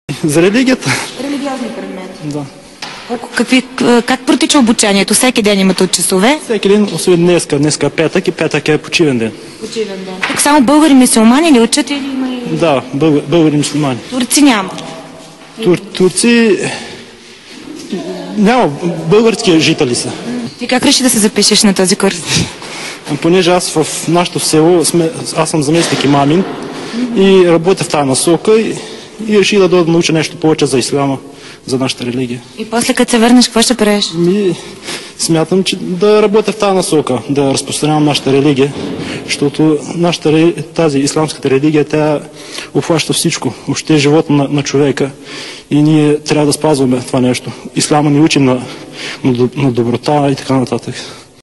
За религията. Религиозни предмети. Да. Как протича обучението? Всеки ден имате от часове? Всеки ден, освен днеска. Днеска е петък и петък е почивен ден. Почивен ден. Тук само българи мюсюлмани ли учат или има и... Да, българи мюсюлмани. Турци няма? Турци няма, български жители са. Ти как реши да се запишеш на този курс? Понеже аз в нашото село, аз съм заместник имамин и работя в тази насока и реших да дойда да науча нещо повече за исляма, за нашата религия. И после като се върнеш, какво ще правиш? Смятам, че да работя в тази насока, да разпространявам нашата религия, защото тази исламската религия, тя обхваща всичко, въобще живота на човека и ние трябва да спазваме това нещо. Ислама ни учи на доброта и така нататък.